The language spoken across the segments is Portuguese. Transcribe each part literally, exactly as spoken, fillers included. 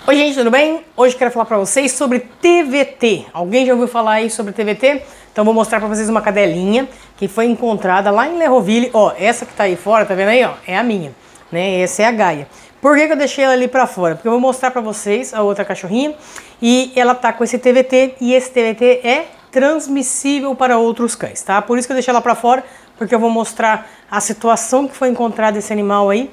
Oi gente, tudo bem? Hoje eu quero falar pra vocês sobre T V T. Alguém já ouviu falar aí sobre T V T? Então vou mostrar pra vocês uma cadelinha que foi encontrada lá em Lerroville. Ó, essa que tá aí fora, tá vendo aí, ó? É a minha, né? Essa é a Gaia. Por que que eu deixei ela ali pra fora? Porque eu vou mostrar pra vocês a outra cachorrinha e ela tá com esse T V T e esse T V T é transmissível para outros cães, tá? Por isso que eu deixei ela pra fora, porque eu vou mostrar a situação que foi encontrada esse animal aí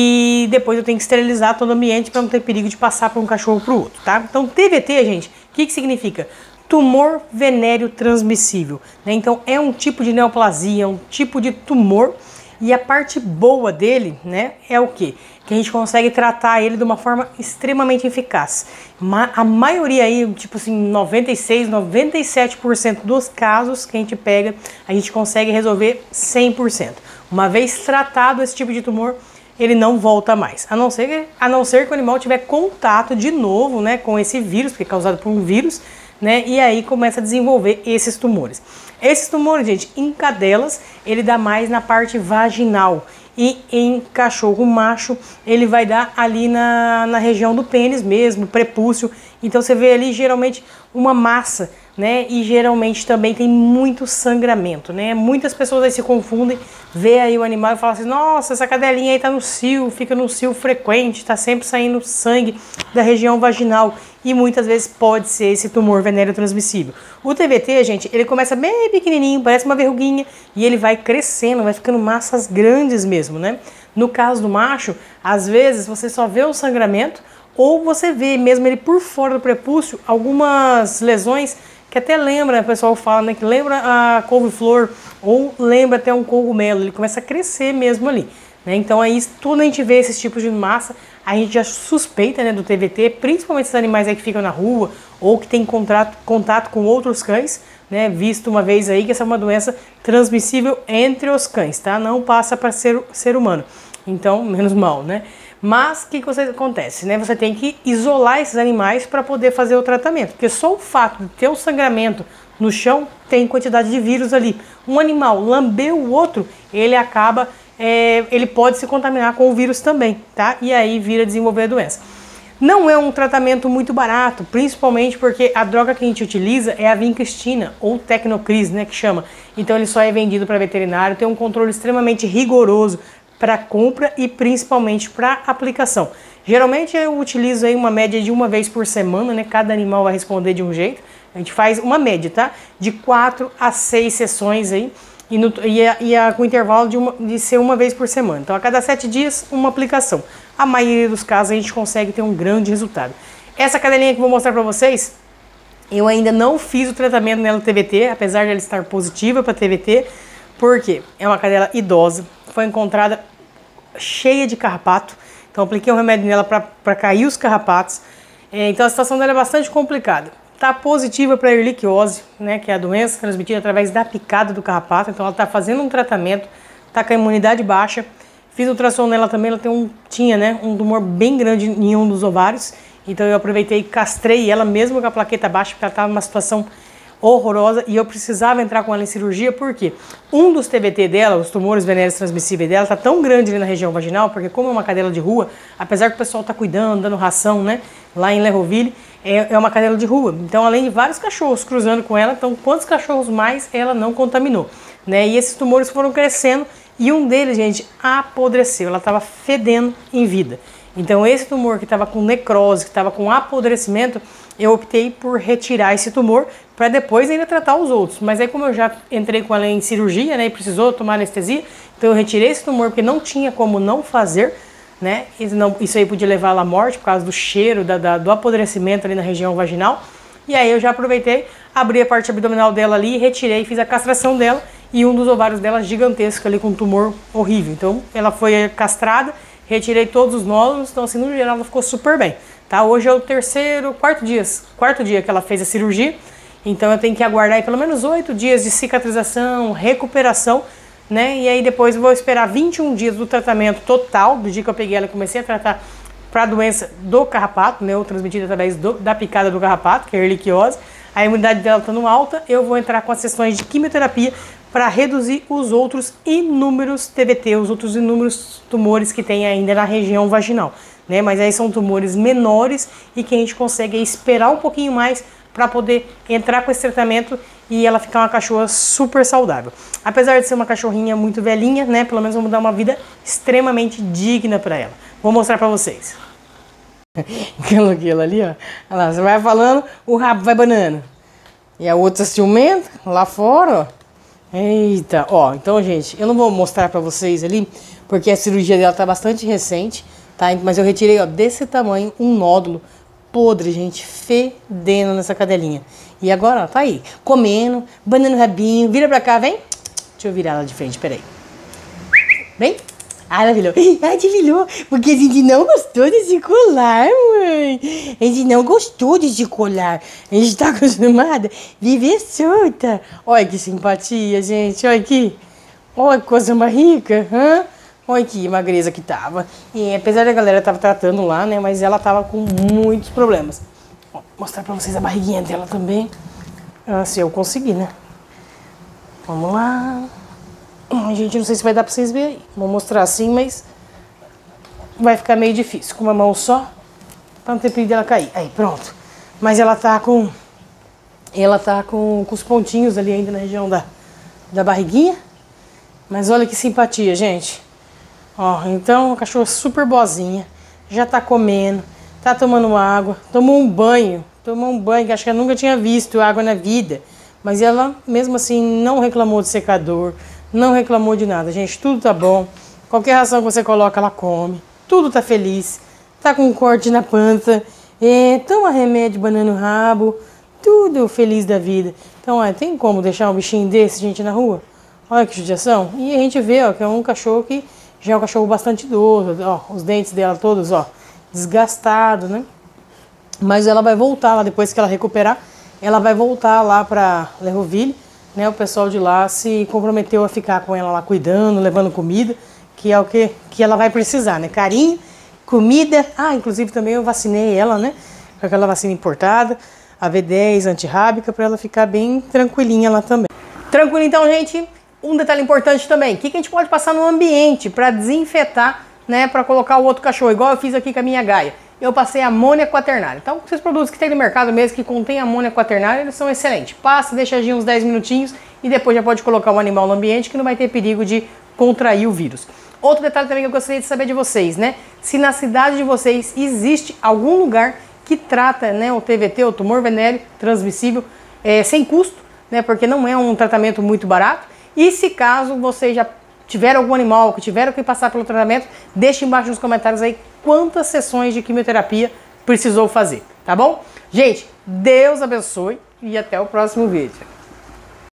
e depois eu tenho que esterilizar todo o ambiente para não ter perigo de passar para um cachorro para o outro, tá? Então T V T, gente, o que que significa? Tumor venéreo transmissível, né? Então é um tipo de neoplasia, um tipo de tumor e a parte boa dele, né, é o quê? Que a gente consegue tratar ele de uma forma extremamente eficaz. A maioria aí, tipo assim, noventa e seis, noventa e sete por cento dos casos que a gente pega, a gente consegue resolver cem por cento. Uma vez tratado esse tipo de tumor, ele não volta mais. A não ser, a não ser que o animal tiver contato de novo, né, com esse vírus, porque é causado por um vírus, né, e aí começa a desenvolver esses tumores. Esses tumores, gente, em cadelas, ele dá mais na parte vaginal. E em cachorro macho, ele vai dar ali na, na região do pênis mesmo, prepúcio. Então você vê ali geralmente uma massa, né? E geralmente também tem muito sangramento, né? Muitas pessoas aí se confundem, vê aí o animal e falam assim: nossa, essa cadelinha aí tá no cio, fica no cio frequente, tá sempre saindo sangue da região vaginal. E muitas vezes pode ser esse tumor venéreo transmissível. O T V T, gente, ele começa bem pequenininho, parece uma verruguinha, e ele vai crescendo, vai ficando massas grandes mesmo, né? No caso do macho, às vezes você só vê o sangramento, ou você vê mesmo ele por fora do prepúcio, algumas lesões que até lembra, o pessoal fala, né, que lembra a couve-flor, ou lembra até um cogumelo, ele começa a crescer mesmo ali. Então aí, quando a gente vê esses tipos de massa, a gente já suspeita, né, do T V T, principalmente esses animais aí que ficam na rua ou que tem contato, contato com outros cães, né, visto uma vez aí que essa é uma doença transmissível entre os cães, tá? Não passa para ser, ser humano, então menos mal, né? Mas o que, que você, acontece, né? Você tem que isolar esses animais para poder fazer o tratamento, porque só o fato de ter o sangramento no chão tem quantidade de vírus ali. Um animal lamber o outro, ele acaba... É, ele pode se contaminar com o vírus também, tá? E aí vira desenvolver a doença. Não é um tratamento muito barato, principalmente porque a droga que a gente utiliza é a vincristina, ou Tecnocris, né, que chama. Então ele só é vendido para veterinário, tem um controle extremamente rigoroso para compra e principalmente para aplicação. Geralmente eu utilizo aí uma média de uma vez por semana, né? Cada animal vai responder de um jeito. A gente faz uma média, tá? De quatro a seis sessões aí. E, no, e, a, e a, com intervalo de, uma, de ser uma vez por semana. Então, a cada sete dias, uma aplicação. A maioria dos casos, a gente consegue ter um grande resultado. Essa cadelinha que eu vou mostrar para vocês, eu ainda não fiz o tratamento nela T V T, apesar de ela estar positiva para T V T, porque é uma cadela idosa, foi encontrada cheia de carrapato. Então, apliquei um remédio nela para cair os carrapatos. É, então, a situação dela é bastante complicada. Está positiva para a erliquiose, né, que é a doença transmitida através da picada do carrapato. Então ela está fazendo um tratamento, está com a imunidade baixa. Fiz ultrassom nela também, ela tem um, tinha né, um tumor bem grande em um dos ovários. Então eu aproveitei e castrei ela mesmo com a plaqueta baixa, porque ela estava numa situação horrorosa e eu precisava entrar com ela em cirurgia, porque um dos T V T dela, os tumores venéreos transmissíveis dela, está tão grande ali na região vaginal, porque como é uma cadela de rua, apesar que o pessoal está cuidando, dando ração, né, lá em Lerroville, é, é uma cadela de rua. Então, além de vários cachorros cruzando com ela, então quantos cachorros mais ela não contaminou, né? E esses tumores foram crescendo e um deles, gente, apodreceu, ela estava fedendo em vida. Então, esse tumor que estava com necrose, que estava com apodrecimento, eu optei por retirar esse tumor para depois ainda tratar os outros. Mas aí, como eu já entrei com ela em cirurgia, né, e precisou tomar anestesia, então eu retirei esse tumor porque não tinha como não fazer, né? Isso, não, isso aí podia levar ela à morte por causa do cheiro, da, da, do apodrecimento ali na região vaginal. E aí eu já aproveitei, abri a parte abdominal dela ali, retirei, fiz a castração dela e um dos ovários dela gigantesco ali com um tumor horrível. Então ela foi castrada, retirei todos os nódulos, então assim, no geral ela ficou super bem, tá? Hoje é o terceiro, quarto dia, quarto dia que ela fez a cirurgia, então eu tenho que aguardar aí pelo menos oito dias de cicatrização, recuperação, né? E aí depois eu vou esperar vinte e um dias do tratamento total, do dia que eu peguei ela e comecei a tratar para a doença do carrapato, né? Ou transmitida através do, da picada do carrapato, que é a erliquiose. A imunidade dela estando alta, eu vou entrar com as sessões de quimioterapia para reduzir os outros inúmeros T V T, os outros inúmeros tumores que tem ainda na região vaginal. né? Mas aí são tumores menores e que a gente consegue esperar um pouquinho mais para poder entrar com esse tratamento e ela ficar uma cachorra super saudável. Apesar de ser uma cachorrinha muito velhinha, né? Pelo menos vamos dar uma vida extremamente digna para ela. Vou mostrar para vocês. Aquilo, aquilo ali, ó. Olha lá, você vai falando, o rabo vai banando. E a outra ciumenta, lá fora, ó. Eita, ó, então, gente, eu não vou mostrar pra vocês ali, porque a cirurgia dela tá bastante recente, tá? Mas eu retirei, ó, desse tamanho, um nódulo podre, gente, fedendo nessa cadelinha. E agora, ó, tá aí, comendo, banando o rabinho, vira pra cá, vem. Deixa eu virar ela de frente, peraí. Vem. Ah, ela virou. Ah, te virou, porque a gente não gostou desse colar, mãe. A gente não gostou desse colar. A gente tá acostumada a viver solta. Olha que simpatia, gente. Olha aqui. Olha que coisa mais rica. Hã? Olha que magreza que tava. E apesar da galera tava tratando lá, né? Mas ela tava com muitos problemas. Ó, vou mostrar pra vocês a barriguinha dela também. Ah, se eu conseguir, né? Vamos lá. Gente, não sei se vai dar pra vocês verem aí. Vou mostrar assim, mas vai ficar meio difícil. Com uma mão só, pra não ter perigo dela cair. Aí, pronto. Mas ela tá com... Ela tá com, com os pontinhos ali ainda na região da, da barriguinha. Mas olha que simpatia, gente. Ó, então, a cachorra super boazinha. Já tá comendo, tá tomando água. Tomou um banho. Tomou um banho que acho que ela nunca tinha visto água na vida. Mas ela, mesmo assim, não reclamou de secador. Não reclamou de nada, gente, tudo tá bom. Qualquer ração que você coloca, ela come. Tudo tá feliz. Tá com um corte na pança. É, toma remédio, banana no rabo. Tudo feliz da vida. Então, ó, tem como deixar um bichinho desse, gente, na rua? Olha que judiação. E a gente vê, ó, que é um cachorro que já é um cachorro bastante idoso. Ó, os dentes dela todos, ó, desgastados, né? Mas ela vai voltar lá, depois que ela recuperar, ela vai voltar lá pra Lerroville. Né, o pessoal de lá se comprometeu a ficar com ela lá cuidando, levando comida, que é o que, que ela vai precisar, né? Carinho, comida. Ah, inclusive também eu vacinei ela, né? Com aquela vacina importada, a V dez antirrábica, para ela ficar bem tranquilinha lá também. Tranquilo então, gente? Um detalhe importante também, o que, que a gente pode passar no ambiente para desinfetar, né? Para colocar o outro cachorro, igual eu fiz aqui com a minha Gaia. Eu passei amônia quaternária. Então, esses produtos que tem no mercado mesmo, que contém amônia quaternária, eles são excelentes. Passa, deixa agir uns dez minutinhos e depois já pode colocar o animal no ambiente que não vai ter perigo de contrair o vírus. Outro detalhe também que eu gostaria de saber de vocês, né? Se na cidade de vocês existe algum lugar que trata, né, o T V T, o tumor venéreo transmissível, é, sem custo, né? Porque não é um tratamento muito barato. E se caso vocês já tiveram algum animal que tiveram que passar pelo tratamento, deixe embaixo nos comentários aí quantas sessões de quimioterapia precisou fazer, tá bom? Gente, Deus abençoe e até o próximo vídeo.